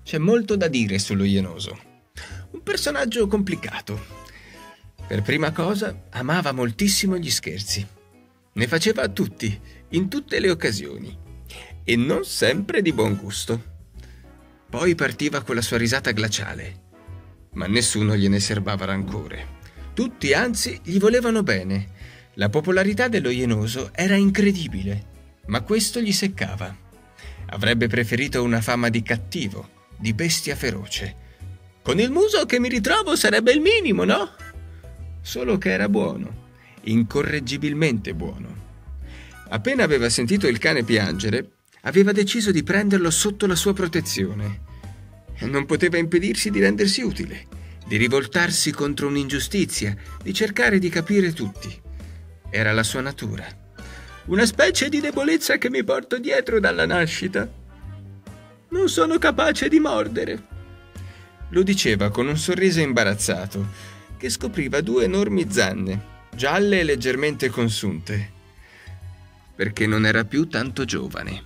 C'è molto da dire sullo Ienoso. Un personaggio complicato. Per prima cosa, amava moltissimo gli scherzi. Ne faceva a tutti, in tutte le occasioni, e non sempre di buon gusto. Poi partiva con la sua risata glaciale, ma nessuno gliene serbava rancore. Tutti, anzi, gli volevano bene. La popolarità dello Ienoso era incredibile, ma questo gli seccava. Avrebbe preferito una fama di cattivo, di bestia feroce. Con il muso che mi ritrovo sarebbe il minimo, no? Solo che era buono, incorreggibilmente buono. Appena aveva sentito il cane piangere, aveva deciso di prenderlo sotto la sua protezione. Non poteva impedirsi di rendersi utile, di rivoltarsi contro un'ingiustizia, di cercare di capire tutti. Era la sua natura. Una specie di debolezza che mi porto dietro dalla nascita. Non sono capace di mordere. Lo diceva con un sorriso imbarazzato, che scopriva due enormi zanne, gialle e leggermente consunte, perché non era più tanto giovane.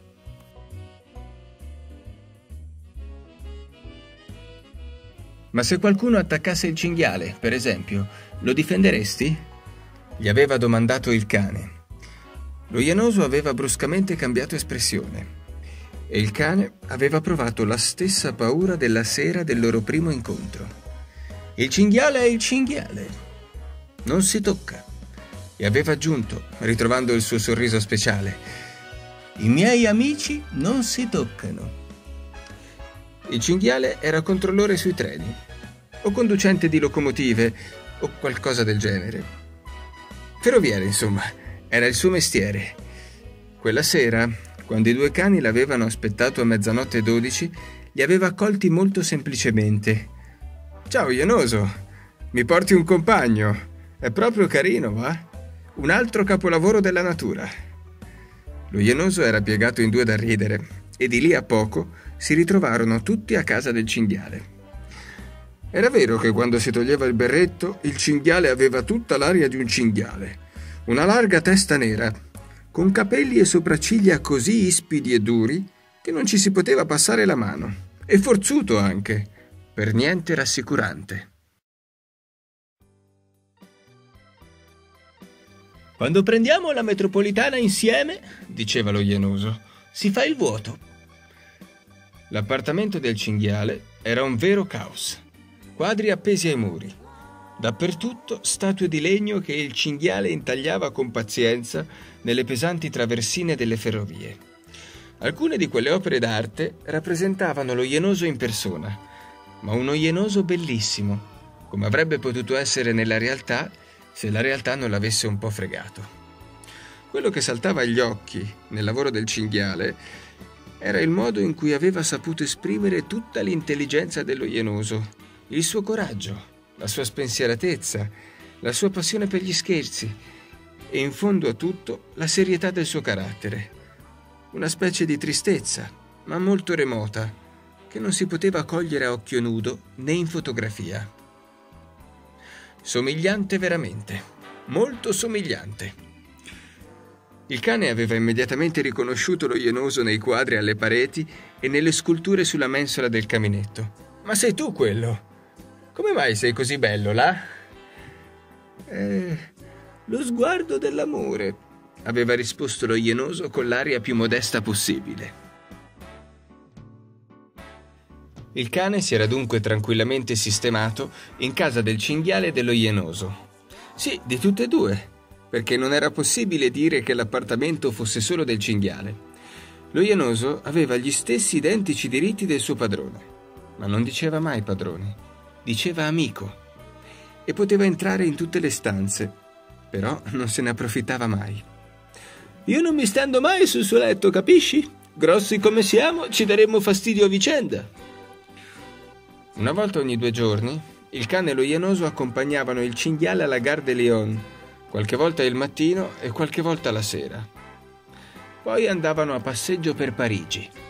Ma se qualcuno attaccasse il cinghiale, per esempio, lo difenderesti? Gli aveva domandato il cane. Lo Ienoso aveva bruscamente cambiato espressione e il cane aveva provato la stessa paura della sera del loro primo incontro. Il cinghiale è il cinghiale. Non si tocca. E aveva aggiunto, ritrovando il suo sorriso speciale, i miei amici non si toccano. Il cinghiale era controllore sui treni, o conducente di locomotive, o qualcosa del genere. Ferroviere, insomma, era il suo mestiere. Quella sera, quando i due cani l'avevano aspettato a 00:12, li aveva accolti molto semplicemente. «Ciao, Ienoso, mi porti un compagno? È proprio carino, va? Un altro capolavoro della natura». Lo Ienoso era piegato in due da ridere e di lì a poco si ritrovarono tutti a casa del cinghiale. Era vero che quando si toglieva il berretto, il cinghiale aveva tutta l'aria di un cinghiale. Una larga testa nera, con capelli e sopracciglia così ispidi e duri che non ci si poteva passare la mano. E forzuto anche. Per niente rassicurante. «Quando prendiamo la metropolitana insieme», diceva lo Ienoso, «si fa il vuoto». L'appartamento del cinghiale era un vero caos. Quadri appesi ai muri. Dappertutto statue di legno che il cinghiale intagliava con pazienza nelle pesanti traversine delle ferrovie. Alcune di quelle opere d'arte rappresentavano lo Ienoso in persona, ma uno Ienoso bellissimo, come avrebbe potuto essere nella realtà se la realtà non l'avesse un po' fregato. Quello che saltava agli occhi nel lavoro del cinghiale era il modo in cui aveva saputo esprimere tutta l'intelligenza dello Ienoso, il suo coraggio, la sua spensieratezza, la sua passione per gli scherzi e in fondo a tutto la serietà del suo carattere. Una specie di tristezza, ma molto remota, che non si poteva cogliere a occhio nudo né in fotografia. Somigliante veramente, molto somigliante. Il cane aveva immediatamente riconosciuto lo Ienoso nei quadri alle pareti e nelle sculture sulla mensola del caminetto. «Ma sei tu quello? Come mai sei così bello, là?» Lo sguardo dell'amore», aveva risposto lo Ienoso con l'aria più modesta possibile. Il cane si era dunque tranquillamente sistemato in casa del cinghiale e dello Ienoso. Sì, di tutte e due, perché non era possibile dire che l'appartamento fosse solo del cinghiale. Lo Ienoso aveva gli stessi identici diritti del suo padrone, ma non diceva mai padrone, diceva amico, e poteva entrare in tutte le stanze, però non se ne approfittava mai. «Io non mi stendo mai sul suo letto, capisci? Grossi come siamo, ci daremmo fastidio a vicenda». Una volta ogni 2 giorni, il cane e lo Ienoso accompagnavano il cinghiale alla Gare de Lyon, qualche volta il mattino e qualche volta la sera. Poi andavano a passeggio per Parigi.